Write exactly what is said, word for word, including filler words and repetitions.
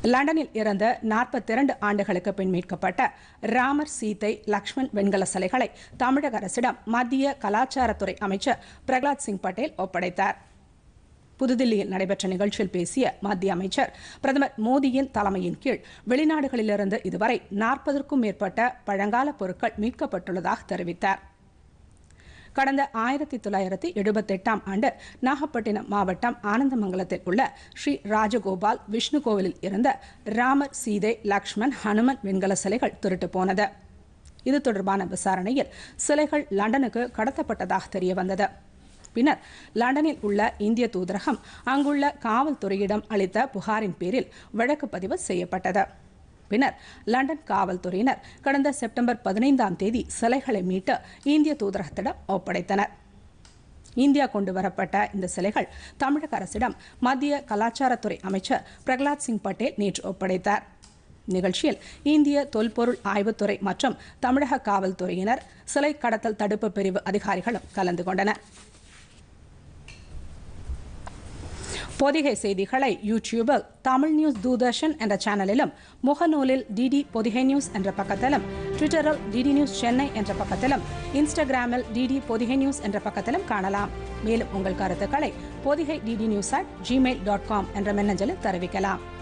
லண்டனில் இருந்து நாற்பத்தி இரண்டு ஆண்டுகளுக்கு பின் மீட்கப்பட்ட ராமர், சீதை, லக்ஷ்மண் வெண்கல சிலைகளை தமிழக அரசிடம் மத்திய கலாச்சாரத்துறை அமைச்சர் பிரகலாத் சிங் பட்டேல் ஒப்படைத்தார். புதுதில்லியில் நடைபெற்ற நிகழ்ச்சியில் பேசிய மத்திய அமைச்சர், பிரதமர் மோடியின் தலைமையின் கீழ் வெளிநாடுகளிலிருந்து இதுவரை நாற்பதற்கும் மேற்பட்ட பழங்கால பொருட்கள் மீட்கப்பட்டுள்ளதாக தெரிவித்தார். கடந்த ஆயிரத்தி தொள்ளாயிரத்தி எழுபத்தி எட்டாம் ஆண்டு நாகப்பட்டினம் மாவட்டம் ஆனந்தமங்கலத்தில் உள்ள ஸ்ரீ ராஜகோபால் விஷ்ணு கோவிலில் இருந்த ராமர், சீதை, லக்ஷ்மண், ஹனுமன் வெண்கல சிலைகள் திருட்டு போனது. இது தொடர்பான விசாரணையில் சிலைகள் லண்டனுக்கு கடத்தப்பட்டதாக தெரியவந்தது. பின்னர் லண்டனில் உள்ள இந்திய தூதரகம் அங்குள்ள காவல்துறையிடம் அளித்த புகாரின் பேரில் வழக்கு பதிவு செய்யப்பட்டது. பின்னர் லண்டன் காவல்துறையினர் கடந்த செப்டம்பர் பதினைந்தாம் தேதி சிலைகளை மீட்டு இந்திய தூதரகத்திடம் ஒப்படைத்தனர். இந்தியா கொண்டு வரப்பட்ட இந்த சிலைகள் தமிழக அரசிடம் மத்திய கலாச்சாரத்துறை அமைச்சர் பிரகலாத் சிங் பட்டேல் நேற்று ஒப்படைத்தார். நிகழ்ச்சியில் இந்திய தொல்பொருள் ஆய்வுத்துறை மற்றும் தமிழக காவல்துறையினர், சிலை கடத்தல் தடுப்பு பிரிவு அதிகாரிகளும் கலந்து கொண்டனர். பொதிகை செய்திகளை யூடியூபில் தமிழ் நியூஸ் தூர்தர்ஷன் என்ற சேனலிலும், முகநூலில் டிடி பொதிகை நியூஸ் என்ற பக்கத்திலும், ட்விட்டரில் டிடி நியூஸ் சென்னை என்ற பக்கத்திலும், இன்ஸ்டாகிராமில் டிடி பொதிகை நியூஸ் என்ற பக்கத்திலும் காணலாம். மேலும் உங்கள் கருத்துக்களை Podhigai DD news at Gmail dot com என்ற மின்னஞ்சலில் தெரிவிக்கலாம்.